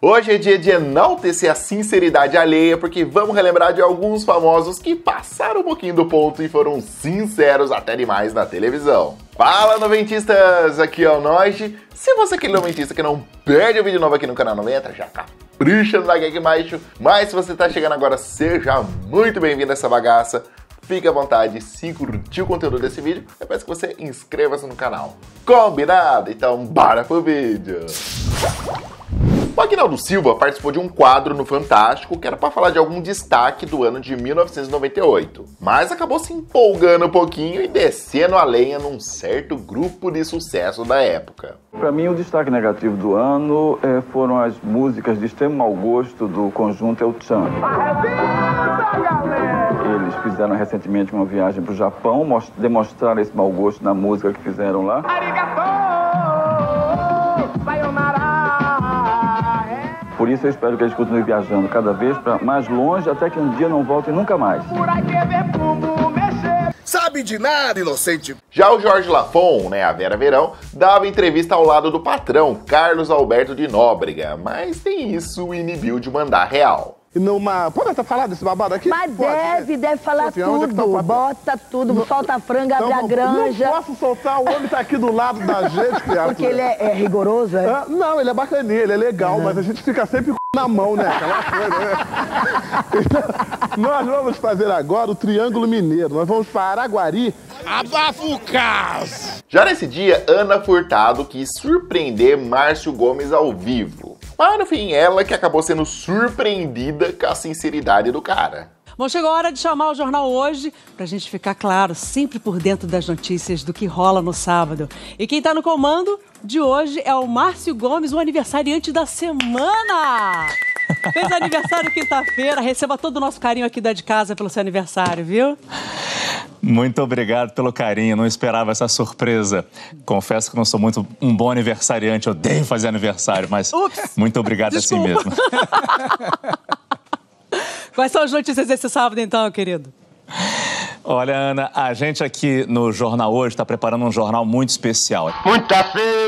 Hoje é dia de enaltecer a sinceridade alheia, porque vamos relembrar de alguns famosos que passaram um pouquinho do ponto e foram sinceros até demais na televisão. Fala, noventistas! Aqui é o Noite. Se você é aquele noventista que não perde um vídeo novo aqui no canal 90, já capricha no like aqui embaixo. Mas se você tá chegando agora, seja muito bem-vindo a essa bagaça. Fique à vontade, se curtiu o conteúdo desse vídeo, eu peço que você inscreva-se no canal. Combinado? Então bora pro vídeo! O Aguinaldo Silva participou de um quadro no Fantástico que era para falar de algum destaque do ano de 1998, mas acabou se empolgando um pouquinho e descendo a lenha num certo grupo de sucesso da época. Para mim, o destaque negativo do ano foram as músicas de extremo mau gosto do conjunto El Chan. Eles fizeram recentemente uma viagem para o Japão, demonstraram esse mau gosto na música que fizeram lá. Por isso eu espero que eles continuem viajando cada vez para mais longe, até que um dia não voltem nunca mais. Sabe de nada, inocente! Já o Jorge Lafon, a Vera Verão, dava entrevista ao lado do patrão, Carlos Alberto de Nóbrega, mas nem isso o inibiu de mandar real. Pode até falar desse babado aqui? Mas deve falar tudo. Bota tudo, solta a franga, abre a granja. Não posso soltar, o homem tá aqui do lado da gente, criatura. Porque ele é rigoroso, é? Não, ele é bacaninha, ele é legal, mas a gente fica sempre na mão, né? Aquela coisa, né? Então, nós vamos fazer agora o Triângulo Mineiro. Nós vamos para Araguari. Abafa o caos! Já nesse dia, Ana Furtado quis surpreender Márcio Gomes ao vivo. Mas no fim, ela que acabou sendo surpreendida com a sinceridade do cara. Bom, chegou a hora de chamar o Jornal Hoje pra gente ficar claro, sempre por dentro das notícias do que rola no sábado. E quem tá no comando de hoje é o Márcio Gomes, o aniversariante da semana! Fez aniversário quinta-feira, receba todo o nosso carinho aqui da de casa pelo seu aniversário, viu? Muito obrigado pelo carinho, não esperava essa surpresa. Confesso que não sou muito um bom aniversariante, eu odeio fazer aniversário, mas muito obrigado. Desculpa. Assim mesmo. Quais são as notícias desse sábado então, querido? Olha, Ana, a gente aqui no Jornal Hoje está preparando um jornal muito especial. Muita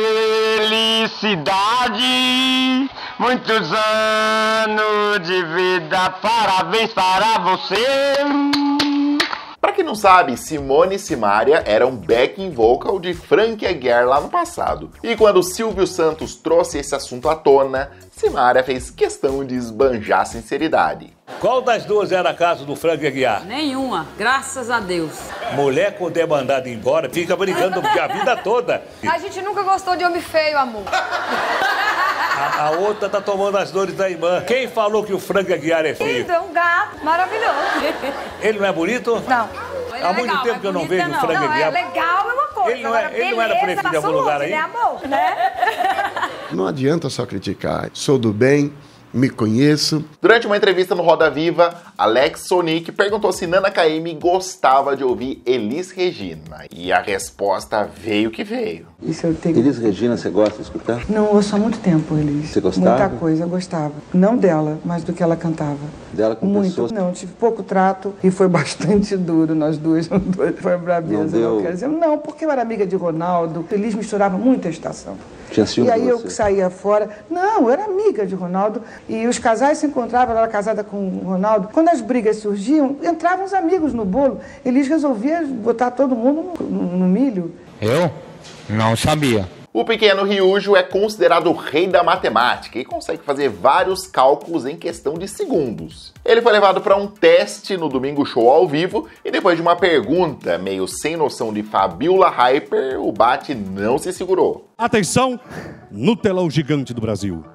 felicidade, muitos anos de vida, parabéns para você. Pra quem não sabe, Simone e Simaria eram backing vocal de Frank Aguiar lá no passado. E quando Silvio Santos trouxe esse assunto à tona, Simaria fez questão de esbanjar a sinceridade. Qual das duas era a casa do Frank Aguiar? Nenhuma, graças a Deus. Mulher quando é mandada embora fica brigando a vida toda. A gente nunca gostou de homem feio, amor. A outra tá tomando as dores da irmã. Quem falou que o Frank Aguiar é feio? É um gato maravilhoso. Ele não é bonito? Não. Há muito tempo que eu não vejo o Frank Aguiar. Legal é uma coisa. Ele não era prefeito em algum lugar aí? Né, amor? Não adianta só criticar. Sou do bem, me conheço. Durante uma entrevista no Roda Viva, Alex Sonic perguntou se Nana KM gostava de ouvir Elis Regina. E a resposta veio que veio. Isso eu tenho... Elis Regina, você gosta de escutar? Não, eu ouço há muito tempo, Elis. Você gostava? Muita coisa, eu gostava. Não dela, mas do que ela cantava. Dela com muito. pessoas? Não, tive pouco trato e foi bastante duro, nós duas. Foi brabeza. Não quer dizer, não, porque eu era amiga de Ronaldo. Elis misturava muito a estação. Tinha ciúme e aí de eu você? saía fora. Não, eu era amiga de Ronaldo. E os casais se encontravam, ela era casada com o Ronaldo. Quando as brigas surgiam, entravam os amigos no bolo. Elis resolvia botar todo mundo no milho. Eu? Não sabia. O pequeno Ryujo é considerado o rei da matemática e consegue fazer vários cálculos em questão de segundos. Ele foi levado para um teste no Domingo Show ao vivo e depois de uma pergunta meio sem noção de Fabiola Hyper, o Bate não se segurou. Atenção, no telão gigante do Brasil.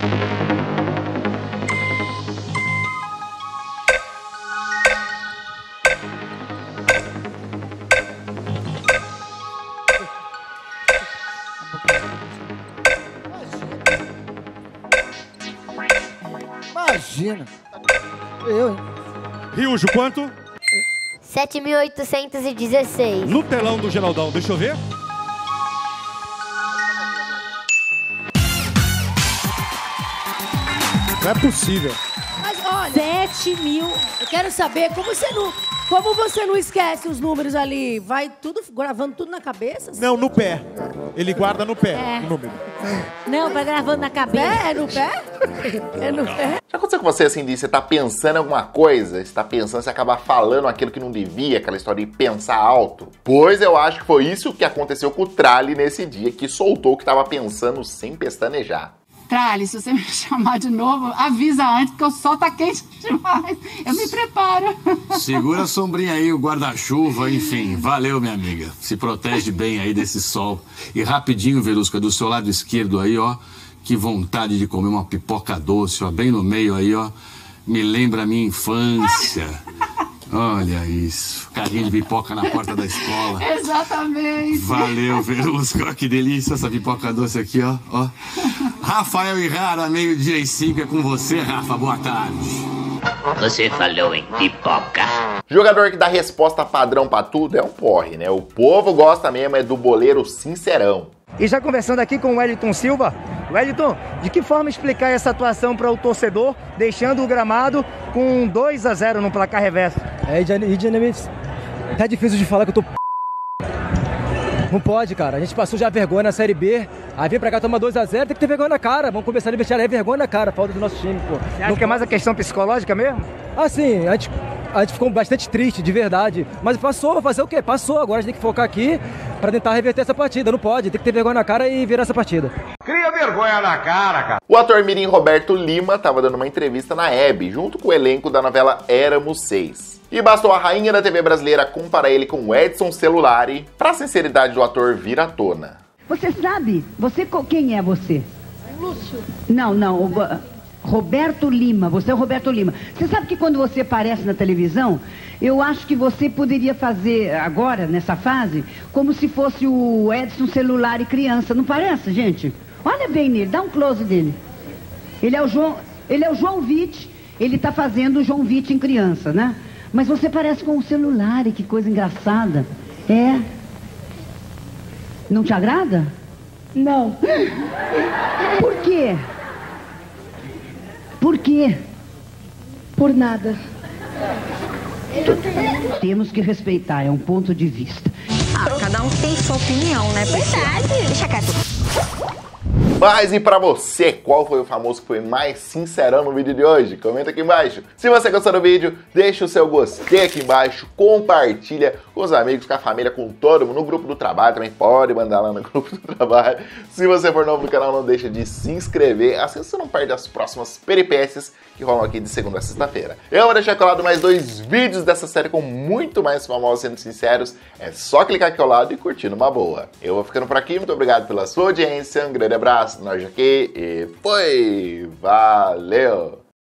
Imagina. Eu, hein? Ryujo, quanto? 7.816. No telão do Geraldão, deixa eu ver. Não é possível. Mas olha... 7.000. Eu quero saber como você não... Como você não esquece os números ali? Vai tudo, gravando tudo na cabeça? Assim? Não, no pé. Ele guarda no pé o número. Não, vai gravando na cabeça. É no pé? É no pé? Já aconteceu com você assim, de você tá pensando em alguma coisa, você tá pensando, você acaba falando aquilo que não devia, aquela história de pensar alto? Pois eu acho que foi isso que aconteceu com o Trali nesse dia, que soltou o que tava pensando sem pestanejar. Trali, se você me chamar de novo, avisa antes, porque o sol tá quente demais. Eu me preparo. Segura a sombrinha aí, o guarda-chuva, enfim. Valeu, minha amiga. Se protege bem aí desse sol. E rapidinho, Verusca, do seu lado esquerdo aí, ó. Que vontade de comer uma pipoca doce, ó. Bem no meio aí, ó. Me lembra a minha infância. Olha isso. Carrinho de pipoca na porta da escola. Exatamente. Valeu, Verusca. Que delícia essa pipoca doce aqui, ó. Ó. Rafael Irrara, 12:05, é com você, Rafa. Boa tarde. Você falou em pipoca. Jogador que dá resposta padrão pra tudo é um porre, né? O povo gosta mesmo é do boleiro sincerão. E já conversando aqui com o Wellington Silva. Wellington, de que forma explicar essa atuação para o torcedor, deixando o gramado com 2-0 no placar reverso? Tá difícil de falar que eu tô Não pode, cara. A gente passou já vergonha na Série B. Aí vem pra cá tomar 2-0, tem que ter vergonha na cara. Vamos começar a vestiário, é vergonha na cara, falta do nosso time, pô. Você acha que é mais a questão psicológica mesmo? Ah, sim. A gente ficou bastante triste, de verdade. Mas passou, fazer o quê? Passou. Agora a gente tem que focar aqui pra tentar reverter essa partida. Não pode, tem que ter vergonha na cara e virar essa partida. Cria vergonha na cara, cara. O ator mirim Roberto Lima tava dando uma entrevista na Hebe, junto com o elenco da novela Éramos 6. E bastou a rainha da TV brasileira comparar ele com o Edson Celulari pra sinceridade do ator vir à tona. Você sabe? Quem é você? Lúcio. Não, Roberto Lima, você é o Roberto Lima. Você sabe que quando você aparece na televisão, eu acho que você poderia fazer agora, nessa fase, como se fosse o Edson Celulari criança, não parece, gente? Olha bem nele, dá um close dele. Ele é o João Vitti, ele tá fazendo o João Vitti em criança, né? Mas você parece com o Celulari, que coisa engraçada. É? Não te agrada? Não. Por quê? Por quê? Por nada. Temos que respeitar, é um ponto de vista. Cada um tem sua opinião, né? Verdade. Deixa quieto. Mas e pra você, qual foi o famoso que foi mais sincerão no vídeo de hoje? Comenta aqui embaixo. Se você gostou do vídeo, deixa o seu gostei aqui embaixo, compartilha com os amigos, com a família, com todo mundo, no grupo do trabalho, também pode mandar lá no grupo do trabalho. Se você for novo no canal, não deixa de se inscrever, assim você não perde as próximas peripécias que rolam aqui de segunda a sexta-feira. Eu vou deixar colado mais 2 vídeos dessa série com muito mais famosos sendo sinceros. É só clicar aqui ao lado e curtir numa boa. Eu vou ficando por aqui, muito obrigado pela sua audiência, um grande abraço, nós aqui e foi! Valeu!